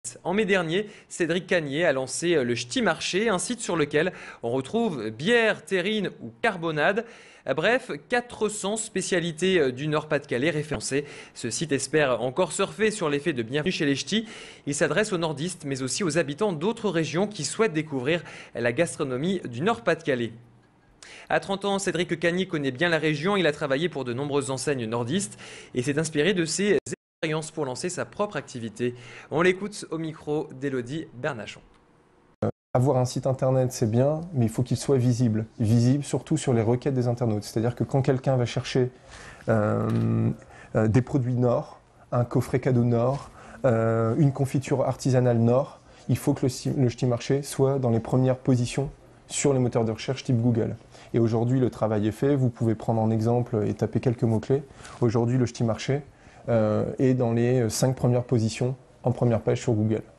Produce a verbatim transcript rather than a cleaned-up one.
En mai dernier, Cédric Cagnier a lancé le Ch'ti Marché, un site sur lequel on retrouve bière, terrine ou carbonade. Bref, quatre cents spécialités du Nord-Pas-de-Calais référencées. Ce site espère encore surfer sur l'effet de bienvenue chez les ch'tis. Il s'adresse aux nordistes, mais aussi aux habitants d'autres régions qui souhaitent découvrir la gastronomie du Nord-Pas-de-Calais. À trente ans, Cédric Cagnier connaît bien la région. Il a travaillé pour de nombreuses enseignes nordistes et s'est inspiré de ses expériences pour lancer sa propre activité. On l'écoute au micro d'Élodie Bernachon. Avoir un site internet, c'est bien, mais il faut qu'il soit visible. Visible surtout sur les requêtes des internautes. C'est-à-dire que quand quelqu'un va chercher euh, euh, des produits Nord, un coffret cadeau Nord, euh, une confiture artisanale Nord, il faut que le, le Ch'ti Marché soit dans les premières positions sur les moteurs de recherche type Google. Et aujourd'hui, le travail est fait. Vous pouvez prendre en exemple et taper quelques mots-clés. Aujourd'hui, le Ch'ti Marché euh, est dans les cinq premières positions en première page sur Google.